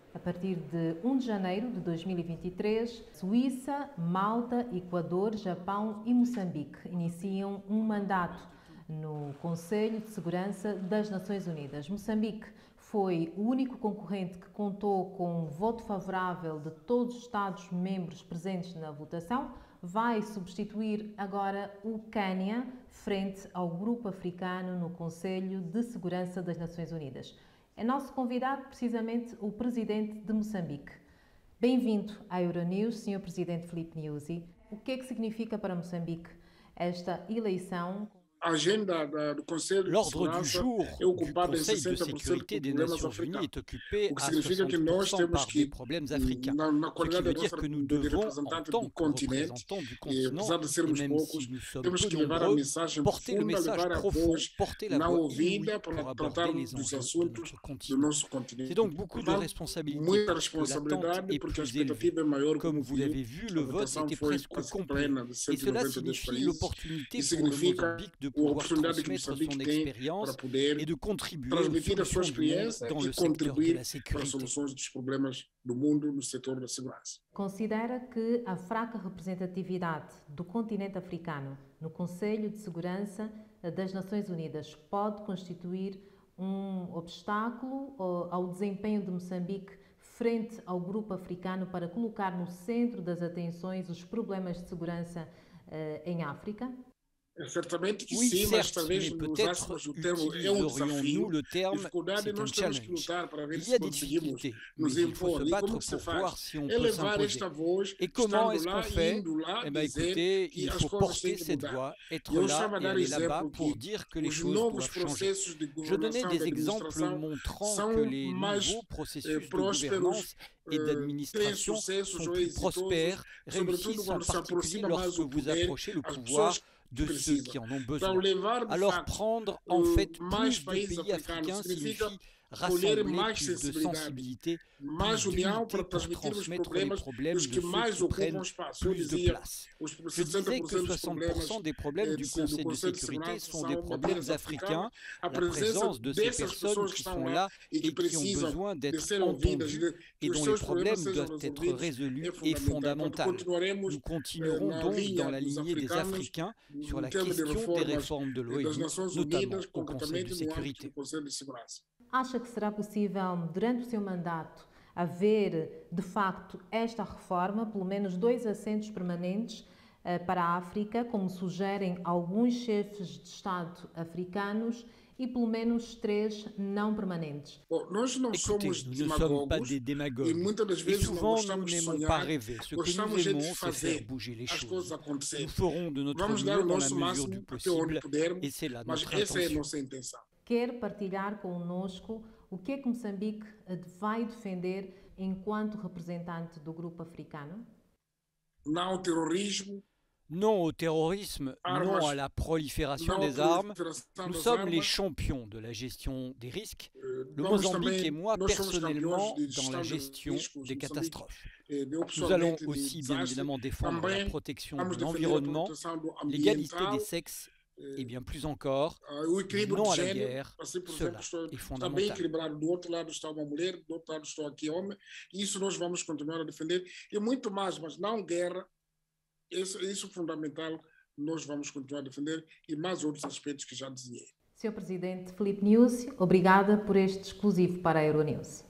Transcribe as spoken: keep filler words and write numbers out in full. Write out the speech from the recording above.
A partir de um de janeiro de dois mil e vinte e três, Suíça, Malta, Equador, Japão e Moçambique iniciam um mandato no Conselho de Segurança das Nações Unidas. Moçambique foi o único concorrente que contou com um voto favorável de todos os Estados-membros presentes na votação. Vai substituir agora o Quênia frente ao grupo africano no Conselho de Segurança das Nações Unidas. É nosso convidado precisamente o presidente de Moçambique. Bem-vindo à Euronews, senhor Presidente Filipe Nyusi. O que é que significa para Moçambique esta eleição? A agenda da, do Conselho de L'ordre du Segurança jour é ocupada du em Conseil de sessenta por cento por sécurité des problemas Nations Unies africanos. est occupé O que à significa que soixante nós pour cent temos par que, des problèmes africains. na, na Ce qui qualidade veut da dire nossa que nous de devons, en representante tant do que continente, représentants du e continent, apesar de et sermos même poucos, si nous sommes temos peu que levar a nombreux, mensagem porter le profunda, message levar a profond, voz porter la não voix ouvida inouïe para pour aborder tratar les dos enjeux de assuntos notre do continent. nosso continente. C'est donc beaucoup de Portanto, responsabilités muita parce que l'attente responsabilidade est porque a plus élevée. expectativa é maior, Comme como vous viu, l'avez vu, a le vote votação était foi presque quase complet. plena de Et cento e cela noventa e dois signifie países. l'opportunité Isso pour le significa Mozambique de a pouvoir oportunidade que transmettre son Moçambique tem para expérience poder et de contribuer aux transmitir a sua solutions du monde experiência dans e le secteur de contribuir la para as sécurité. soluções dos problemas do mundo no setor da segurança. Considera que a fraca representatividade do continente africano no Conselho de Segurança das Nações Unidas pode constituir um obstáculo ao desempenho de Moçambique frente ao grupo africano para colocar no centro das atenções os problemas de segurança uh, em África? Certamente que Oui, sim, mas certes, talvez mais nós peut-être usássemos o termo é um utiliserions-nous desafio, le terme dificuldade, e c'est un nós temos que challenge. lutar para ver Il se y a des conseguimos difficultés, nos mais il faut impor. se E battre como que se pour voir faz? si on É peut levar s'imposer. esta voz, Et comment estando est-ce lá qu'on e fait? indo lá, Eh bien, dizer écoutez, que il as faut coisas têm porter que cette mudar. voix, E être eu là estava a et dar aller là-bas exemplo pour que dire que les os choses novos doivent changer. processos de Je donnais governação des da exemples administração montrant são que les mais nouveaux eh, processus de prósperos, gouvernance et eh, têm d'administration sucessos sont ou plus exitosos, prospères, sobretudo réussissent en quando se particulier aproxima mais lorsque o vous poder approchez le às pouvoir pessoas de que ceux precisam. qui en ont Então, besoin. levar de Alors facto prendre en eh, fait mais plus de países pays africanos africains significa signifie colher rassembler mais plus de sensibilidade, sensibilité, mais plus união para d'unité pour transmitir os transmettre les problemas problèmes dos de que ceux mais qui ocupam prennent espaço. Eu plus de dizia, place. os Je disais que sessenta por cento dos soixante problemas pour cent des problèmes eh, du do Conseil de Conselho de sécurité Segurança sont des são problèmes matérias africains, africanas. A la presença présence de ces dessas personnes pessoas que qui estão sont lá là e que et qui ont precisam besoin de d'être ser ouvidas, entendues de, que et os dont les seus problemas problèmes sejam doivent être resolvidos, résolus é est fundamental. Portanto, fondamental. continuaremos Nous eh, continuerons na donc linha dans la dos lignée des africanos Africains sur em la termos de question des reformas réformes de eh, das l'ONU, Nações notamment Unidas, au Conseil concretamente de no âmbito do sécurité. Conselho de Segurança. Acha que será possível, durante o seu mandato, haver, de facto, esta reforma, pelo menos dois assentos permanentes uh, para a África, como sugerem alguns chefes de Estado africanos, e pelo menos três não permanentes? Bom, nós não Écoutez, somos nous ne sommes pas demagogos des e démagogues. muitas das Et vezes não souvent, nous gostamos de n'aimons pas sonhar, rêver. Ce que gostamos nous é de aimons, c'est fazer faire bouger les as coisas choses. acontecer. Nous ferons de notre Vamos dar mieux o dans la nosso mesure du máximo até onde possible, pudermos, et c'est là mas notre essa é a intention. nossa intenção. Quer partilhar connosco o que é que Moçambique vai defender enquanto representante do grupo africano? Não ao terrorismo, Non au terrorisme, Armas, non à la prolifération não à des armes. proliferação Nous das sommes les armas. champions de la gestion des risques. Eh, Le vamos Mozambique também, et moi nós somos personnellement campeões de dans gestão la de gestion riscos des em Moçambique. catastrophes. Eh, Eu Nous allons pessoalmente de aussi bien desastres, évidemment défendre la também protection vamos de defender a l'environnement, proteção do l'égalité ambiental, des sexes eh, et bien plus encore, ah, o le equilíbrio non de à la género. guerre. Assim, por Cela exemplo, estou, est está bem fondamental. equilibrado. Do outro lado está uma mulher, do outro lado estou aqui homem. Isso nós vamos continuar a defender. E muito mais, mas não guerra. Isso, isso é fundamental. Nós vamos continuar a defender. E mais outros aspectos que já dizia. senhor Presidente Filipe Nyusi, obrigada por este exclusivo para a Euronews.